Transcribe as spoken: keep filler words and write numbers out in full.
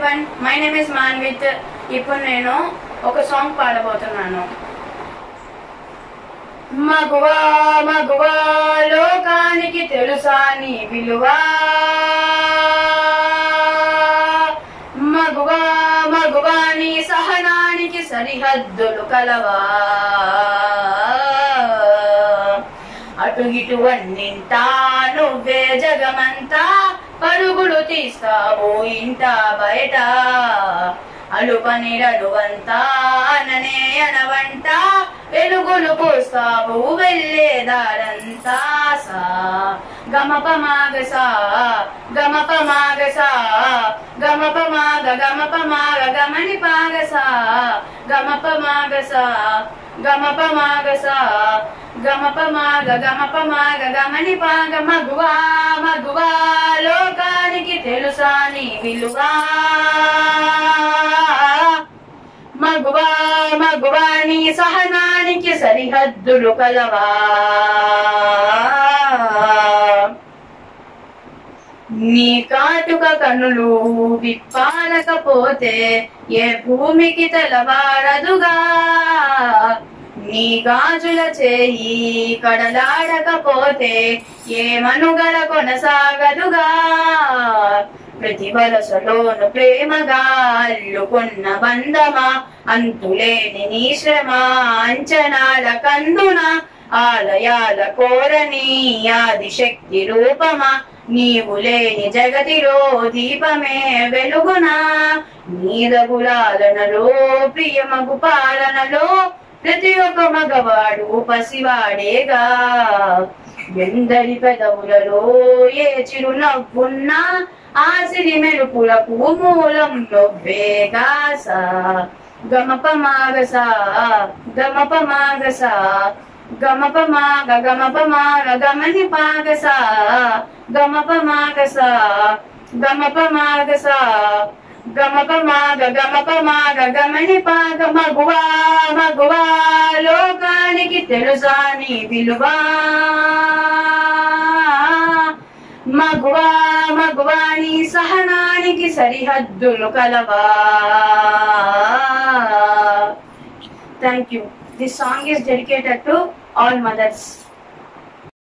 Everyone, my name is Manvith. ఇప్పుడు నేను ఒక సాంగ్ పాడబోతున్నాను. మగువా మగువా లోకానికి తెలుసా నీ విలువా, మగువా మగువా నీ సహనానికి సరిహద్దులు కలవా, అటు ఇటు అన్నింటా నువ్వే జగమంతా పరుగులు తీస్తావు ఇంట బయట, అలుపనిరలువంతా అననే అనవంట వెలుగులు పోస్తావు వెళ్ళేదారంతా. సా గమప మాగసా గమప మాగసా గమప మాగ గమప మాగ గమని పాగసా గమప మాగసా గమప మాగసా గమప మాగ గమప మాగ గమని పాగ. మగువా మగువా లోకానికి తెలుసా నీ విలువా, మగువా మగువా నీ సహనానికి సరిహద్దులు కలవా, నీ కాటుక కనులు విప్పాలకపోతే ఏ భూమికి తలవారదుగా, నీ గాజుల చేయి కడలాడకపోతే ఏ మనుగడ కొనసాగదుగా, ప్రతి వలసలోను ప్రేమగా అల్లుకున్న బంధమా, అంతులేని నీ శ్రమ అంచనాల కందున ఆలయాల కోరని ఆదిశక్తి రూపమా, నీవు లేని జగతిలో దీపమే వెలుగునా, నీరగులాలనలో ప్రియమగు పాలనలో ప్రతి ఒక్క మగవాడు పసివాడేగా, ఎందరి పెదవులలో ఏ చిరునవ్వున్నా ఆసిరి మెరుపులకు మూలం నొవ్వేగా. సా గమప మాగసా గమప మాగసా గమప మాగ గమప మాగ గమని పాగసా గమప మాగసా గమప మాగసా గమప మాగ గమప మాగ గమని పాగ. మగువా మగువా లోకానికి తెలుసా నీ విలువా, మగువా మగువా నీ సహనానికి సరిహద్దులు కలవా. Thank you. This song is dedicated to all mothers.